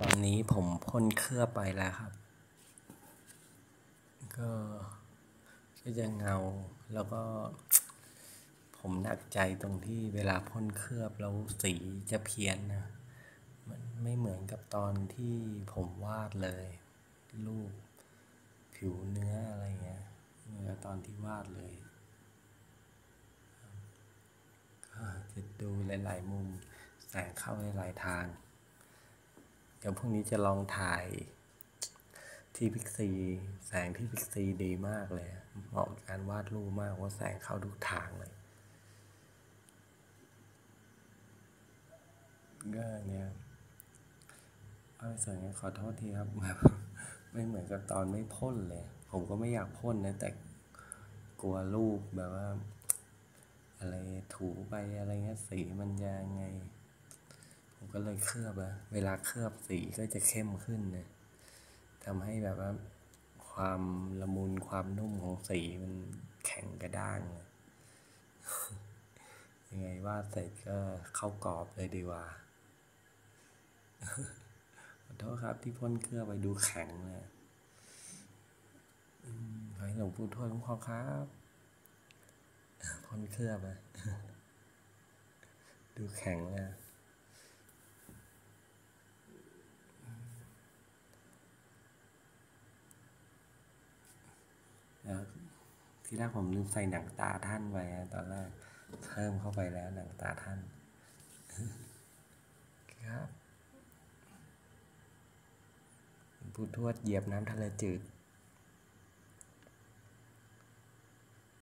อนนี้ผมพ่นเคลือบไปแล้วครับก็จะเงาแล้วก็ผมหนักใจตรงที่เวลาพ่นเคลือบแล้วสีจะเพี้ยนนะมันไม่เหมือนกับตอนที่ผมวาดเลยรูปผิวเนื้ออะไรเงี้ยเหมือนตอนที่วาดเลยก็จะดูหลายๆมุมแสงเข้าหลายทางเดี๋ยวพรุ่งนี้จะลองถ่ายที่พิกซีแสงที่พิกซีดีมากเลยเหมาะกับการวาดรูปมากว่าแสงเข้าทุกทางเลยก็เนี่ยส่วนนี้ขอโทษทีครับแบบไม่เหมือนกับตอนไม่พ่นเลยผมก็ไม่อยากพ่นนะแต่กลัวรูปแบบว่าอะไรถูไปอะไรเงี้ยสีมันจะไงผมก็เลยเคลือบอะเวลาเคลือบสีก็จะเข้มขึ้นนะทำให้แบบว่าความละมุนความนุ่มของสีมันแข็งกระด้างเลยยังไงวาดเสร็จก็เข้ากรอบเลยดีกว่าขอโทษครับที่พ่นเคลือบไปดูแข็งเลยขอให้หลวงปู่ทวดคุ้มครองครับพ่นเคลือบอะดูแข็งเลยแล้วที่แรกผมลืมใส่หนังตาท่านไปตอนแรกเพิ่มเข้าไปแล้วหนังตาท่านครับหลวงปู่ทวดเหยียบน้ำทะเลจืด